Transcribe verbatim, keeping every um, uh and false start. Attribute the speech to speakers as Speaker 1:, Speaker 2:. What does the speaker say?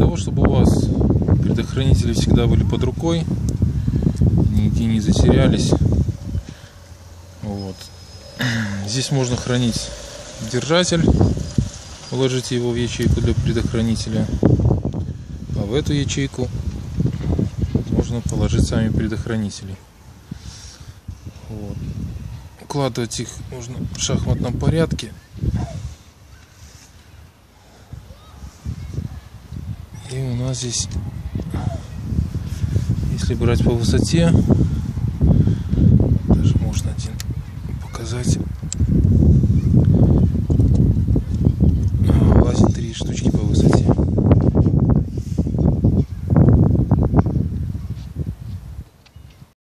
Speaker 1: того, чтобы у вас предохранители всегда были под рукой, нигде не затерялись. Вот. Здесь можно хранить держатель, положите его в ячейку для предохранителя, а в эту ячейку можно положить сами предохранители. Вот. Укладывать их можно в шахматном порядке. И у нас здесь, если брать по высоте, даже можно один показать.